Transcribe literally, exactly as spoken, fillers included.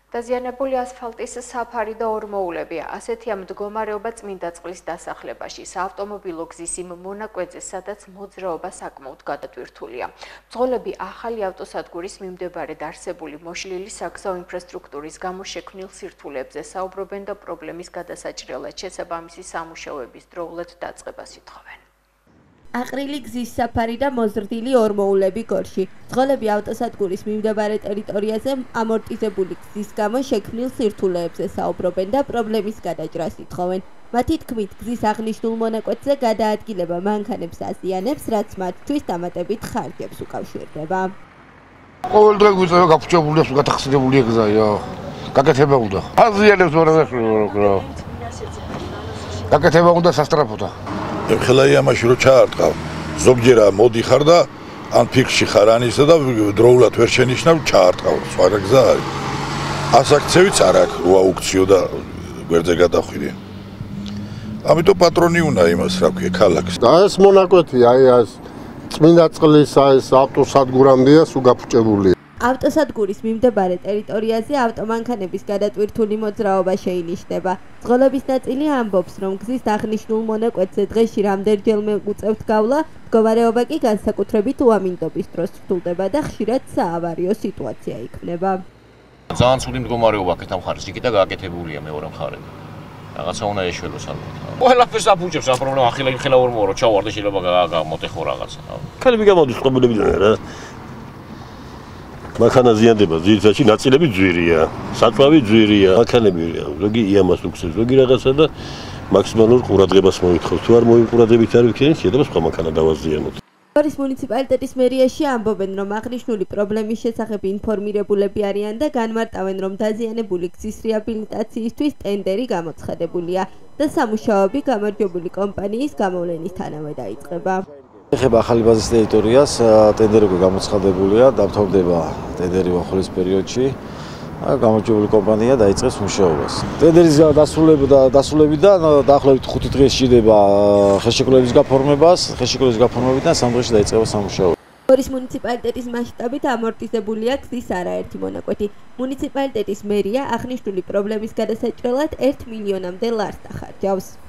დაზიანებული ასფალტის საფარი და ორმოულებია. ასეთია მდგომარეობა წმინდა წყლის დასახლებაში, საავტომობილო გზის იმ მონაკვეთზე, სადაც მოძრაობა საკმაოდ გადატვირთულია. მძღოლები ახალი ავტოსადგურის მიმდებარედ არსებული მოშლილი საგზაო ინფრასტრუქტურის გამო შექმნილ სირთულეებზე საუბრობენ და პრობლემის გადასაჭრელად შესაბამისი სამუშაოების დროულად დაწყებას ითხოვენ. აყრილი გზის საფარი და მოზრდილი ორმოულები გორში. მძღოლები ავტოსადგურის მიმდებარე ტერიტორიაზე ამორტიზებული გზის გამო შექმნილ სირთულეებზე საუბრობენ და პრობლემის გადაჭრას ითხოვენ. მათი თქმით, გზის აღნიშნულ მონაკვეთზე გადაადგილება მანქანებს აზიანებს, რაც მათთვის დამატებით ხარჯებს უკავშირდება. ყოველდღე გვიწევს გაფუჭებული და გათახსენებული გზაა. გაკეთება უნდა. აზიანებს ვარაცხრო. გაკეთება უნდა სასტრაფოთა. ეხლა იმაში რო ჩაარტყავ, ზოგჯერ მოდიხარ და ან ფიქში ხარ ან ისა და დროულად ვერ შენიშნავ ჩაარტყავ, სხვა გზა არის. ასაქცევიც არ აქვს, რო აუქციო და გვერდზე გადახვიდე. ამიტომ პატრონი უნდა იმას, რა ქვია, ქალაქს. და ეს მონაკვეთი, აი ეს წმინდა წყლის ეს ავტოსადგურამდეა სულ გაფუჭებული. ავტოსადგურის მიმდებარე ტერიტორიაზე ავტომანქანების გადატვირთული მოძრაობა შეინიშნება. მძღოლების ნაწილი ამბობს, რომ გზის აღნიშნულ მონაკვეთზე დღეში რამდენჯერმე უწევთ გავლა, მდგომარეობა კი განსაკუთრებით უამინდობის დროს რთულდება და ხშირად საავარიო სიტუაცია იქმნება. ძალიან ცუდი მდგომარეობა აქეთ ამ მხარეს, იქითა გააკეთებულია მეორე მხარე. რაღაცა უნდა ეშველოს ალბათ. ყველაფერს აფუჭებს ამ პრობლემა, ახლა იმხელა ორმოა რომ ჩავარდე შეიძლება გამოტეხო რაღაცა. ქალები გამოდის პრობლემებიდან რა. მანქანა ზიანდება, ძირითადად ნაწილები ძვირია, საწვავი ძვირია, მანქანები ზოგი იამას უქცევს, ზოგი რაღაცა და მაქსიმალურ ყურადღებას მოითხოვს. თუ არ მოიყურადებით არ ვიქნებით, შეიძლება სხვა მანქანა დავაზიანოთ. გორის მუნიციპალიტეტის მერიაში ამბობენ, რომ აღნიშნული პრობლემის შესახებ ინფორმირებულები არიან და განმარტავენ, რომ დაზიანებული გზის რეაბილიტაციისთვის ტენდერი გამოცხადებულია და სამუშაოები გამარჯვებული კომპანიის გამოვლენისთანავე დაიწყება. ეხება ახალი ბაზის ტერიტორიას, ტენდერი გამოცხადებულია, დამთავრდება ტენდერი ვახულის პერიოდში. გამარჯვებული კომპანია დაიწყებს მუშაობას. ტენდერის დასრულებიდან დაახლოებით ხუთი დღე სჭირდება ხელშეკრულების გაფორმებას, ხელშეკრულების გაფორმებიდან სამ დღეში დაიწყება სამუშაო. გორის მუნიციპალიტეტის მასშტაბით ამორტიზებულია გზის არაერთი მონაკვეთი. მუნიციპალიტეტის მერია აღნიშნული პრობლემის გადასაჭრელად ერთ მილიონამდე ლარს ახარჯავს.